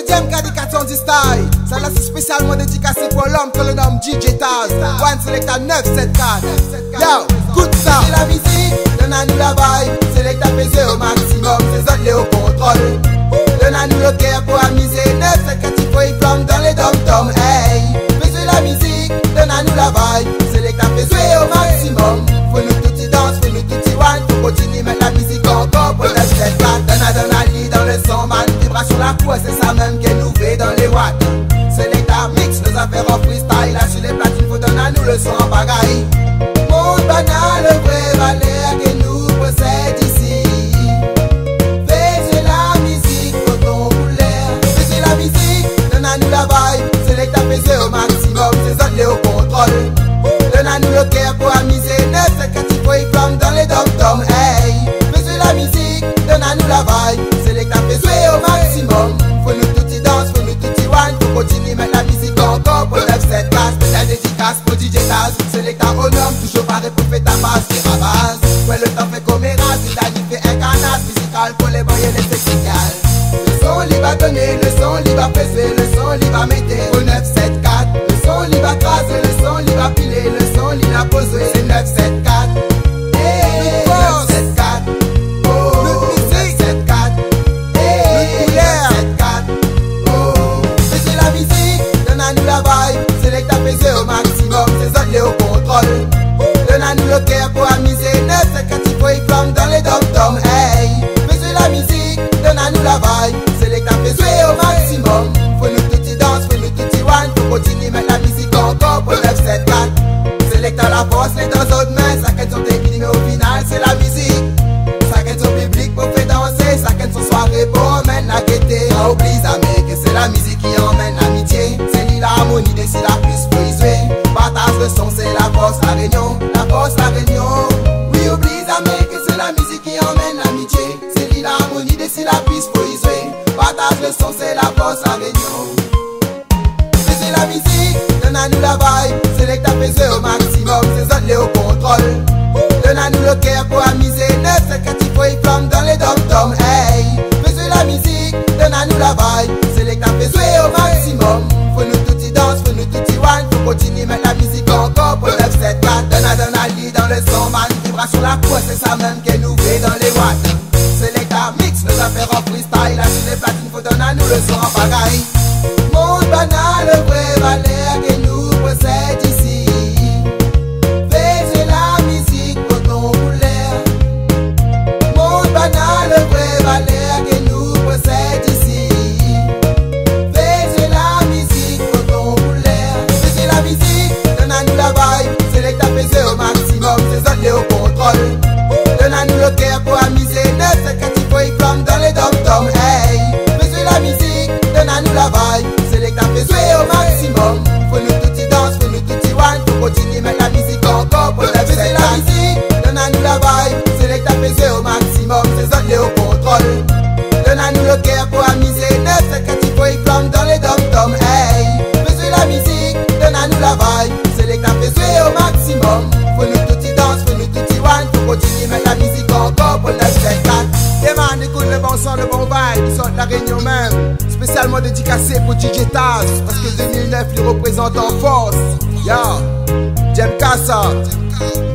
Deuxième cas d'éducation du style. Ça là c'est spécialement dédicacé pour l'homme que le nomme DJ Taz. One Selecta 974. Yo, écoute ça. C'est la musique, donne-nous la vibe. Selecta faisait au maximum, c'est autres les au contrôle. Donne-nous le cœur pour amuser. 974 il faut y flamme dans les dom-toms. Hey, faisait la musique, donne-nous la vibe. Selecta faisait au maximum. Faut nous tout y danse, faut nous tout y one. Faut continuer mettre la musique encore pour 974. Donne-nous dans le son, man. Vibration la cour, c'est ça même qui est nouveau dans les watts. Selecta mix nos affaires en freestyle. Là sur les platines, faut donner à nous le son en bagaille. Mon banal, le vrai valeur que nous possède ici. Fais la musique pour ton couleur. Fais la musique, donne à nous la vibe. Selecta fais au maximum, c'est autres les au contrôle. Donne à nous le cœur pour amuser. 974 il faut y flamme dans les dom-toms. Hey, fais la musique, donne à nous la vibe. Selecta fais au maximum. Faut nous tout y danse, faut nous tout y one. Faut continuer mettre la musique encore pour 974. Spécial dédicace pour DJ Taz. Selecta au nom, toujours pareil pour faire ta base, c'est ma base. Ouais, le temps fait comme Eras, il a fait un canard musical pour les boys et les technicals. Le son libre à donner, le son libre à peser, le son libre à mettre au 974. Le son libre à craser, le son libre à piler, le son libre à poser, c'est 974. Hey, 974. Oh, 974. Hey, 974. Oh, c'est la musique, donne à nous la vibe. Selecta faisait au maximum, c'est autres les au contrôle. Donne à nous le cœur pour amuser. 974 il faut y flamme dans les dom-toms. Hey, faisait la musique, donne à nous la vibe. Selecta faisait au maximum. Faut nous tout y danse, faut nous tout y one. Faut continuer mettre la musique encore pour 974. Selecta la force, les dans autres mains. Ça qu'elle sont techniques mais au final c'est la musique. Ça qu'elle son public pour faire danser. Ça qu'elle son soirée pour emmène la gaieté. On oublie jamais que c'est la musique qui emmène l'amitié. C'est l'harmonie des syllabes plus jouer. Partage le son, c'est la force, la réunion. La force, la réunion. Oui, oublie jamais que c'est la musique qui emmène l'amitié. C'est l'harmonie des syllabes plus jouer. Partage le son, c'est la force, la réunion. C'est la musique, donne à nous la vibe. Selecta faisait au maximum, c'est autres les au contrôle. Donne à nous le cœur pour amuser. 974 il faut y flamme dans les dom-toms. Hey, faisait la musique, donne à nous la vibe. Selecta faisait au maximum. Faut nous tout y danse, faut nous tout y one. Faut continuer mettre la musique encore pour 974. Donne à lit dans le son, man. Vibration la cour, c'est ça même qui est nouveau dans les watts. Selecta mix nos affaires en freestyle. Là sur les platines, faut donner à nous le son en bagaille. Monde banal, le vrai valeur que nous possède ici. Fais la musique pour ton couleur. Monde banal, le vrai valeur que nous possède ici. Fais la musique pour ton couleur. Fais la musique, donne à nous la vibe. Selecta faisait au maximum, c'est autres les au contrôle. Donne à nous le cœur pour amuser. 974 il faut y flamme dans les dom-toms. Hey, fais la musique, donne à nous la vibe. Selecta faisait au maximum. Faut nous tout y danse, faut nous tout y one. Faut continuer mettre la musique encore pour 974. La musique, donne à nous la vibe. Selecta faisait au maximum, c'est autres les au contrôle. Donne à nous le cœur pour amuser. 974 il faut y flamme dans les dom-toms. Hey, faisait la musique, donne à nous la vibe. Selecta faisait au maximum. Faut nous tout y danse, faut nous tout y one. Faut continuer mettre la musique encore pour 974. Yeah man, écoute le bon son, le bon vibe. Ils sont de la Réunion même. Spécialement dédicacé pour DJ Taz. Parce que 2009 il représente en force. Yo, j'aime qu'à ça.